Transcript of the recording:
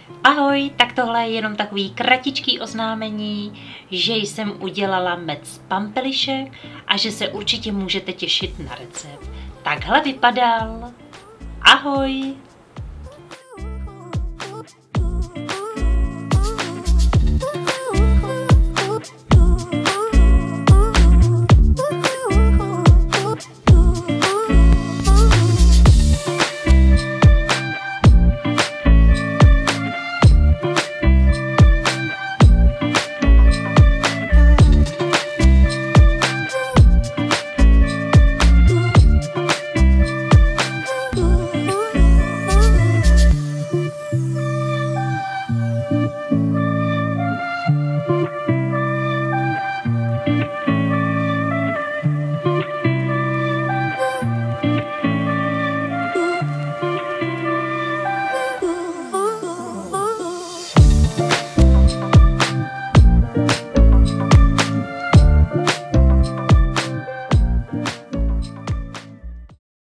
Ahoj, tak tohle je jenom takový kratičký oznámení, že jsem udělala med z pampelišek a že se určitě můžete těšit na recept. Takhle vypadal. Ahoj!